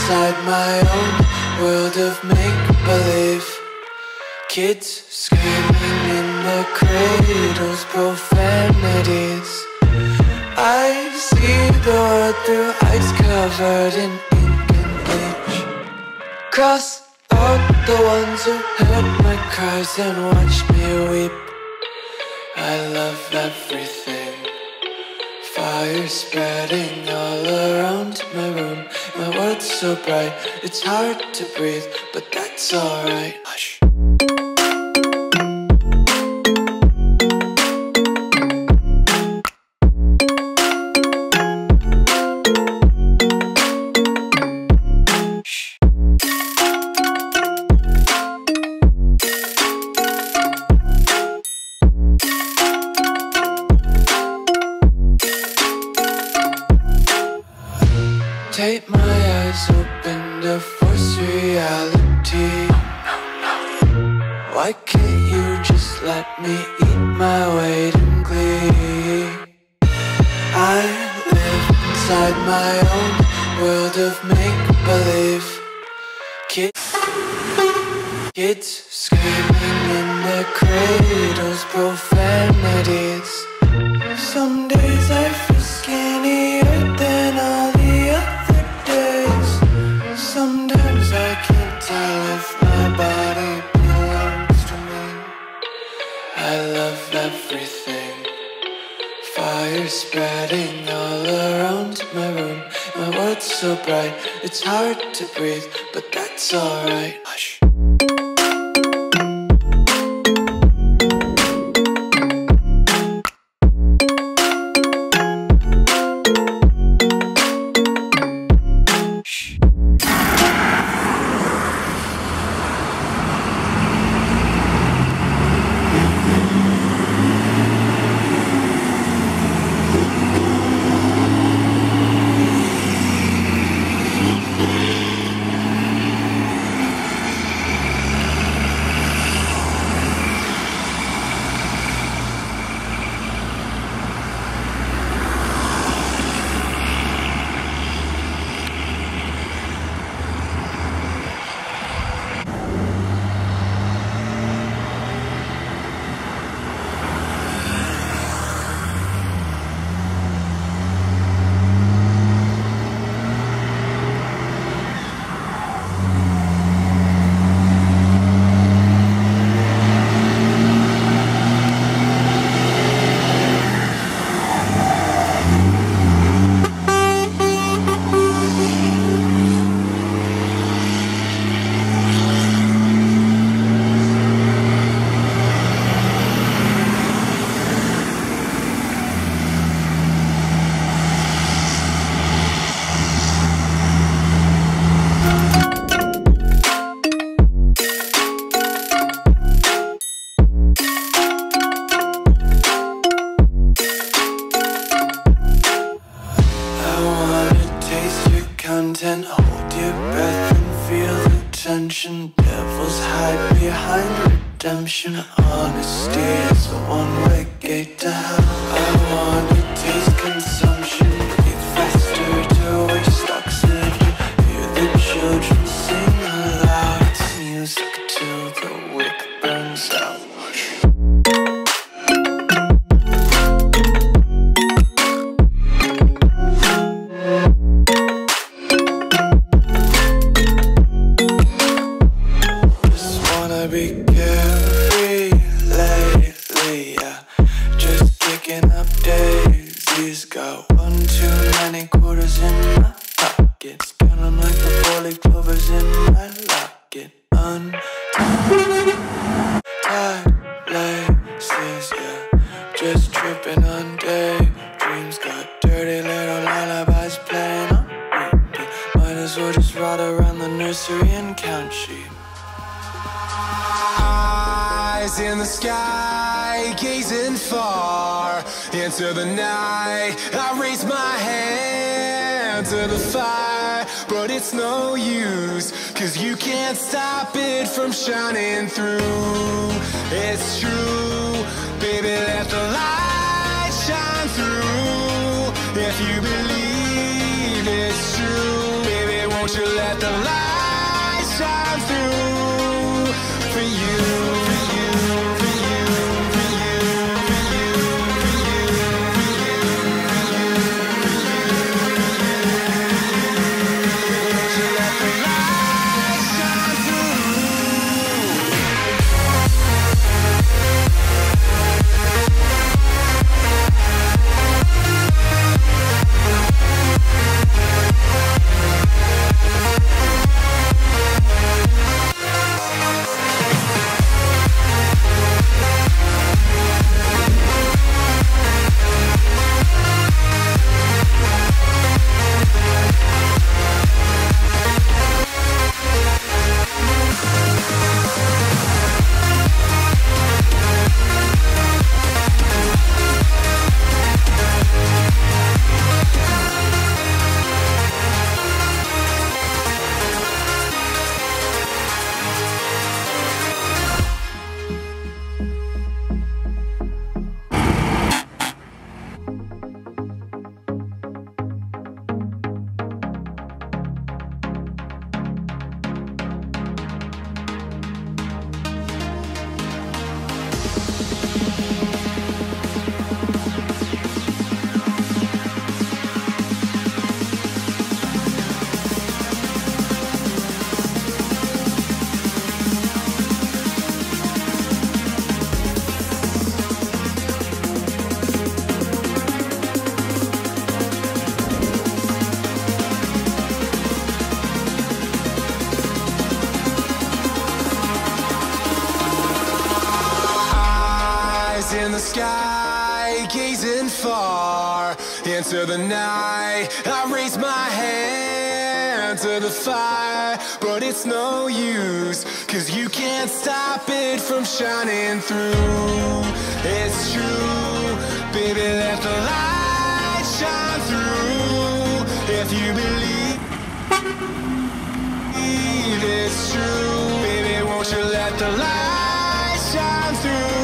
inside my own world of make-believe. Kids screaming in their cradles, profanities. I see the world through ice covered in ink and bleach. Cross out the ones who heard my cries and watched me weep. I love everything. Fire spreading all around my room. My world's so bright, it's hard to breathe, but that's alright. Hush. Take my eyes open to force reality. Why can't you just let me eat my weight in glee? I live inside my own world of make-believe. Kids screaming in their cradles, profanities. Some days I feel skinnier than all the other days. Sometimes I can't tell if my body belongs to me. I love everything. Fire spreading all around my room. My world's so bright, it's hard to breathe, but that's alright. Hush. Content, hold your breath and feel the tension. Devils hide behind redemption. Honesty is a one-way gate to hell. I wanna taste consumption. Breathe faster to waste oxygen. Hear the children sing aloud. It's music till the wick burns out. Be carefree lately, yeah. Just kicking up daisies. Got one too many quarters in my pockets. Count 'em like the 4-leaf clovers in my locket. Untied laces, yeah. Just tripping on daydreams. Got dirty little lullabies playing on repeat. Might as well just ride around the nursery and count sheep. Eyes in the sky, gazing far into the night. I raise my hand to the fire, but it's no use, 'cause you can't stop it from shining through. It's true, baby, let the light shine through. If you believe it's true, baby, won't won't you let the light shine through for you, for you, for you, for you, for you, for you, for you, won't you let the light shine through. In the sky, gazing far into the night, I raise my hand to the fire, but it's no use, 'cause you can't stop it from shining through. It's true, baby, let the light shine through. If you believe it's true, baby, won't you let the light shine through.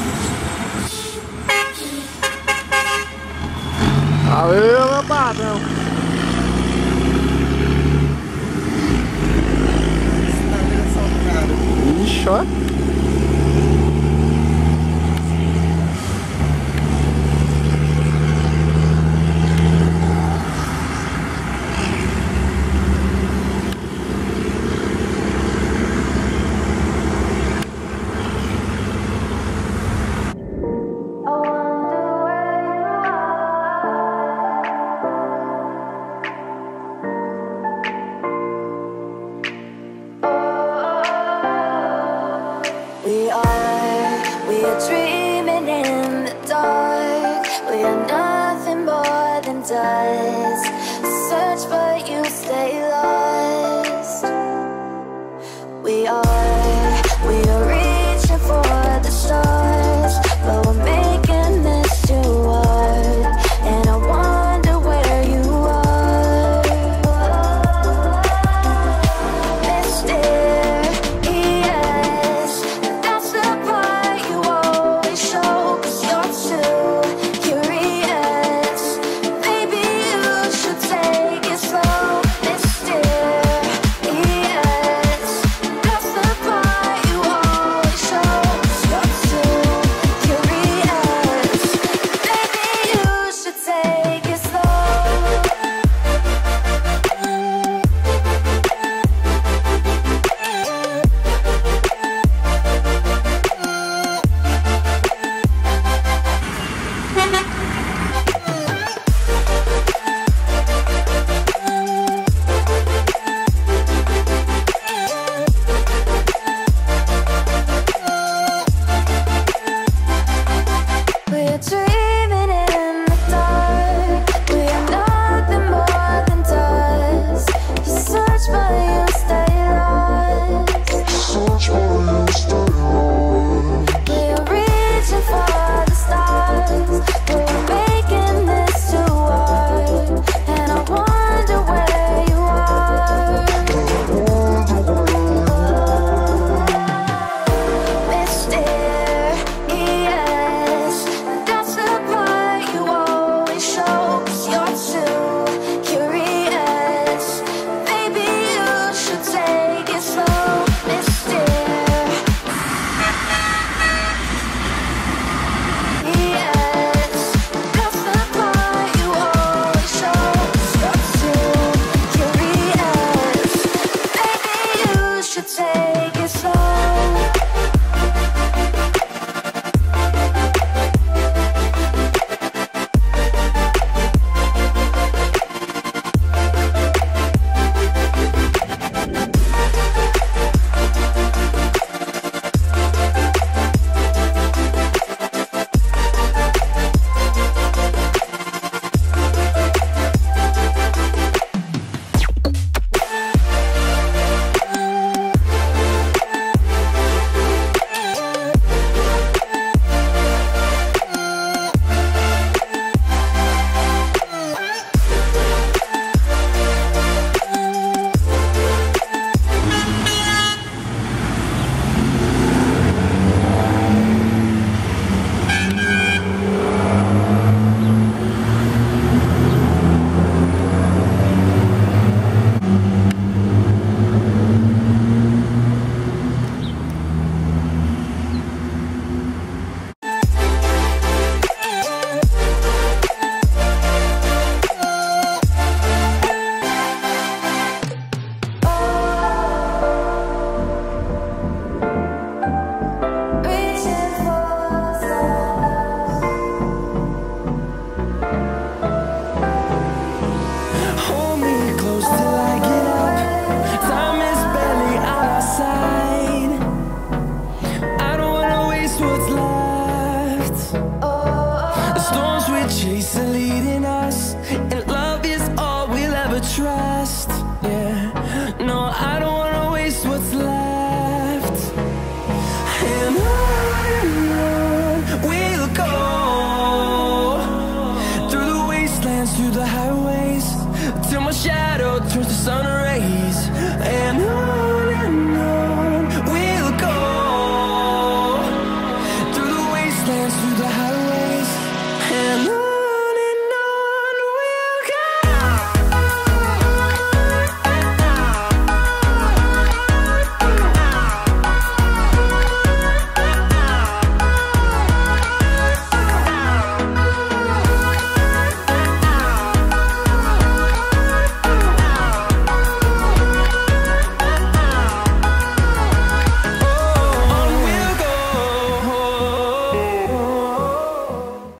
Valeu, meu patrão!